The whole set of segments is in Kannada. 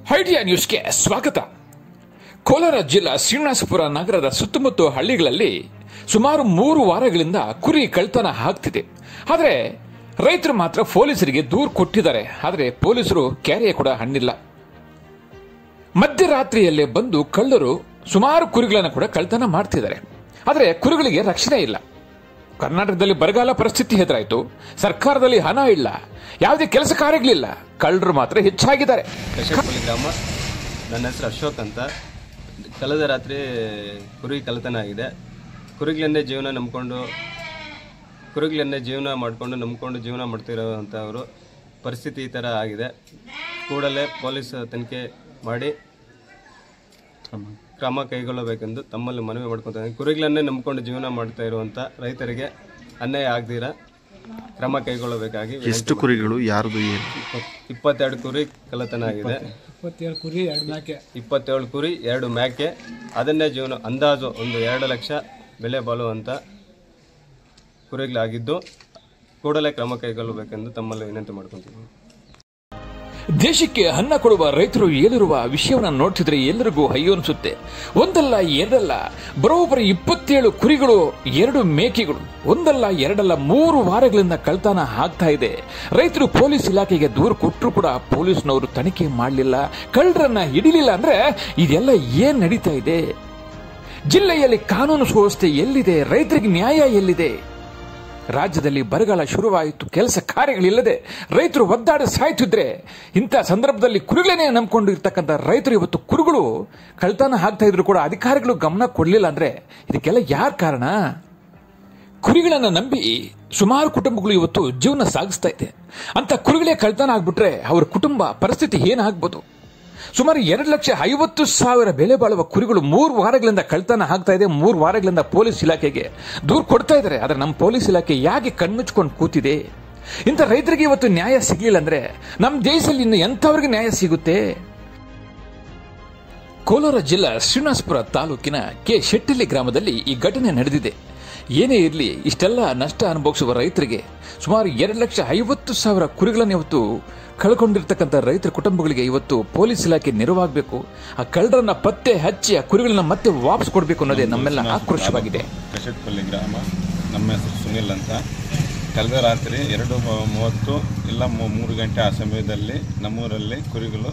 ಐಡಿಯಾ ನ್ಯೂಸ್ಗೆ ಸ್ವಾಗತ. ಕೋಲಾರ ಜಿಲ್ಲಾ ಶ್ರೀನಿವಾಸಪುರ ನಗರದ ಸುತ್ತಮುತ್ತ ಹಳ್ಳಿಗಳಲ್ಲಿ ಸುಮಾರು 3 ವಾರಗಳಿಂದ ಕುರಿ ಕಳ್ತನ ಆಗ್ತಿದೆ. ಆದರೆ ರೈತರು ಮಾತ್ರ ಪೊಲೀಸರಿಗೆ ದೂರು ಕೊಟ್ಟಿದ್ದಾರೆ. ಆದರೆ ಪೊಲೀಸರು ಕ್ಯಾರಿಯ ಕೂಡ ಹಣ್ಣಿಲ್ಲ. ಮಧ್ಯರಾತ್ರಿಯಲ್ಲೇ ಬಂದು ಕಳ್ಳರು ಸುಮಾರು ಕುರಿಗಳನ್ನು ಕೂಡ ಕಳ್ತನ ಮಾಡ್ತಿದ್ದಾರೆ. ಆದರೆ ಕುರಿಗಳಿಗೆ ರಕ್ಷಣೆ ಇಲ್ಲ. ಕರ್ನಾಟಕದಲ್ಲಿ ಬರಗಾಲ ಪರಿಸ್ಥಿತಿ ಎದುರಾಯಿತು. ಸರ್ಕಾರದಲ್ಲಿ ಹಣ ಇಲ್ಲ, ಯಾವುದೇ ಕೆಲಸ ಕಾರ್ಯಗಳಿಲ್ಲ. ಕಳ್ಳರು ಮಾತ್ರ ಹೆಚ್ಚಾಗಿದ್ದಾರೆ. ಗ್ರಾಮ. ನನ್ನ ಹೆಸರು ಅಶೋಕ್ ಅಂತ. ಕಳೆದ ರಾತ್ರಿ ಕುರಿ ಕಳ್ಳತನ ಆಗಿದೆ. ಕುರಿಗಳನ್ನೇ ನಂಬಿಕೊಂಡು ಜೀವನ ಮಾಡ್ತಿರೋವಂಥವರು ಪರಿಸ್ಥಿತಿ ಈ ಥರ ಆಗಿದೆ. ಕೂಡಲೇ ಪೊಲೀಸ್ ತನಿಖೆ ಮಾಡಿ ಕ್ರಮ ಕೈಗೊಳ್ಳಬೇಕೆಂದು ತಮ್ಮಲ್ಲಿ ಮನವಿ ಮಾಡ್ಕೊತಾರೆ. ಕುರಿಗಳನ್ನೇ ನಂಬಿಕೊಂಡು ಜೀವನ ಮಾಡ್ತಾ ಇರುವಂಥ ರೈತರಿಗೆ ಅನ್ಯಾಯ ಆಗದಿರ ಕ್ರಮ ಕೈಗೊಳ್ಳಬೇಕಾಗಿ. ಎಷ್ಟು ಕುರಿಗಳು, ಯಾರ್ದು ಏನು? 22 ಕುರಿ ಕಳ್ಳತನ ಆಗಿದೆ. 27 ಕುರಿ 2 ಮೇಕೆ. ಅದನ್ನೇ ಅಂದಾಜು ಒಂದು 2 ಲಕ್ಷ ಬೆಲೆ ಬಾಳುವಂಥ ಕುರಿಗಳಾಗಿದ್ದು ಕೂಡಲೇ ಕ್ರಮ ಕೈಗೊಳ್ಳಬೇಕೆಂದು ತಮ್ಮಲ್ಲಿ ವಿನಂತಿ ಮಾಡ್ಕೊತೀವಿ. ದೇಶಕ್ಕೆ ಅನ್ನ ಕೊಡುವ ರೈತರು ಹೇಳಿರುವ ವಿಷಯವನ್ನು ನೋಡ್ತಿದ್ರೆ ಎಲ್ಲರಿಗೂ ಅಯ್ಯೋ ಅನಿಸುತ್ತೆ. ಒಂದಲ್ಲ ಎರಡಲ್ಲ, ಬರೋಬ್ಬರಿ 27 ಕುರಿಗಳು, 2 ಮೇಕೆಗಳು, ಒಂದಲ್ಲ ಎರಡಲ್ಲ 3 ವಾರಗಳಿಂದ ಕಳ್ತನ ಆಗ್ತಾ ಇದೆ. ರೈತರು ಪೊಲೀಸ್ ಇಲಾಖೆಗೆ ದೂರು ಕೊಟ್ಟರು ಕೂಡ ಪೊಲೀಸ್ನವರು ತನಿಖೆ ಮಾಡಲಿಲ್ಲ, ಕಳ್ಳರನ್ನ ಹಿಡಿಲಿಲ್ಲ. ಅಂದ್ರೆ ಇದೆಲ್ಲ ಏನ್ ನಡೀತಾ ಇದೆ? ಜಿಲ್ಲೆಯಲ್ಲಿ ಕಾನೂನು ಸುವ್ಯವಸ್ಥೆ ಎಲ್ಲಿದೆ? ರೈತರಿಗೆ ನ್ಯಾಯ ಎಲ್ಲಿದೆ? ರಾಜ್ಯದಲ್ಲಿ ಬರಗಾಲ ಶುರುವಾಯಿತು, ಕೆಲಸ ಕಾರ್ಯಗಳಿಲ್ಲದೆ ರೈತರು ಒದ್ದಾಡಿ ಸಾಯ್ತಿದ್ರೆ ಇಂಥ ಸಂದರ್ಭದಲ್ಲಿ ಕುರಿಗಳನ್ನೇ ನಂಬಿಕೊಂಡು ಇರ್ತಕ್ಕಂಥ ರೈತರು ಇವತ್ತು ಕುರಿಗಳು ಕಳ್ತನ ಆಗ್ತಾ ಇದ್ರು ಕೂಡ ಅಧಿಕಾರಿಗಳು ಗಮನ ಕೊಡಲಿಲ್ಲ. ಅಂದ್ರೆ ಇದಕ್ಕೆಲ್ಲ ಯಾರು ಕಾರಣ? ಕುರಿಗಳನ್ನ ನಂಬಿ ಸುಮಾರು ಕುಟುಂಬಗಳು ಇವತ್ತು ಜೀವನ ಸಾಗಿಸ್ತಾ ಇದೆ. ಅಂತ ಕುರಿಗಳೇ ಕಳ್ತನ ಆಗ್ಬಿಟ್ರೆ ಅವರ ಕುಟುಂಬ ಪರಿಸ್ಥಿತಿ ಏನಾಗ್ಬೋದು? ಸುಮಾರು 2,50,000 ಬೆಲೆ ಬಾಳುವ ಕುರಿಗಳು 3 ವಾರಗಳಿಂದ ಕಳ್ತನ ಆಗ್ತಾ ಇದೆ. 3 ವಾರಗಳಿಂದ ಪೊಲೀಸ್ ಇಲಾಖೆಗೆ ದೂರು ಕೊಡ್ತಾ ಇದ್ದಾರೆ. ಆದರೆ ನಮ್ಮ ಪೊಲೀಸ್ ಇಲಾಖೆ ಯಾಕೆ ಕಣ್ಮುಚ್ಕೊಂಡು ಕೂತಿದೆ? ಇಂಥ ರೈತರಿಗೆ ಇವತ್ತು ನ್ಯಾಯ ಸಿಗಲಿಲ್ಲ ಅಂದ್ರೆ ನಮ್ಮ ದೇಶದಲ್ಲಿ ಇನ್ನು ಎಂಥವ್ರಿಗೆ ನ್ಯಾಯ ಸಿಗುತ್ತೆ? ಕೋಲಾರ ಜಿಲ್ಲಾ ಶ್ರೀನಿವಾಸಪುರ ತಾಲೂಕಿನ ಕೆ ಶೆಟ್ಟಳ್ಳಿ ಗ್ರಾಮದಲ್ಲಿ ಈ ಘಟನೆ ನಡೆದಿದೆ. ಏನೇ ಇರಲಿ, ಇಷ್ಟೆಲ್ಲ ನಷ್ಟ ಅನುಭವಿಸುವ ರೈತರಿಗೆ ಸುಮಾರು 2,50,000 ಕುರಿಗಳನ್ನು ಇವತ್ತು ಕಳ್ಕೊಂಡಿರ್ತಕ್ಕಂಥ ರೈತರ ಕುಟುಂಬಗಳಿಗೆ ಇವತ್ತು ಪೊಲೀಸ್ ಇಲಾಖೆ ನೆರವಾಗಬೇಕು. ಆ ಕಳ್ಳರನ್ನ ಪತ್ತೆ ಹಚ್ಚಿ ಆ ಕುರಿಗಳನ್ನ ಮತ್ತೆ ವಾಪಸ್ ಕೊಡಬೇಕು ಅನ್ನೋದೇ ನಮ್ಮೆಲ್ಲ ಆಕ್ರೋಶವಾಗಿದೆ. ಕಶೆಟ್ಪಲ್ಲಿ ಗ್ರಾಮ. ನಮ್ಮ ಹೆಸರು ಸುನಿಲ್ ಅಂತ. ಕಳೆದ ರಾತ್ರಿ 2:30 ಇಲ್ಲ 3 ಗಂಟೆ ಆ ಸಮಯದಲ್ಲಿ ನಮ್ಮೂರಲ್ಲಿ ಕುರಿಗಳು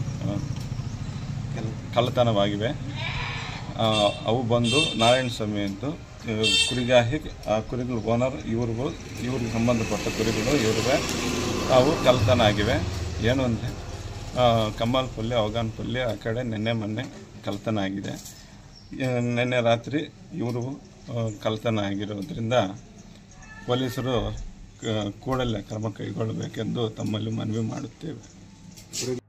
ಕಳ್ಳತನವಾಗಿವೆ. ಅವು ಬಂದು ನಾರಾಯಣ ಸ್ವಾಮಿ ಅಂತ ಕುರಿಗಾಹಿ, ಆ ಕುರಿಗಳು ಓನರ್ ಇವ್ರಿಗೆ ಸಂಬಂಧಪಟ್ಟ ಕುರಿಗಳು ಇವ್ರಿಗೆ ಅವು ಕಳ್ಳತನ ಆಗಿವೆ. ಏನು ಅಂದರೆ ಕಮ್ಮಲ್ಪಲ್ಲಿ, ಅವಗಾನಪಲ್ಲಿ ಆ ಕಡೆ ಮೊನ್ನೆ ಕಳ್ಳತನ ಆಗಿದೆ. ನಿನ್ನೆ ರಾತ್ರಿ ಇವರು ಕಳ್ಳತನ ಆಗಿರೋದ್ರಿಂದ ಪೊಲೀಸರು ಕೂಡಲೇ ಕ್ರಮ ಕೈಗೊಳ್ಳಬೇಕೆಂದು ತಮ್ಮಲ್ಲಿ ಮನವಿ ಮಾಡುತ್ತೇವೆ.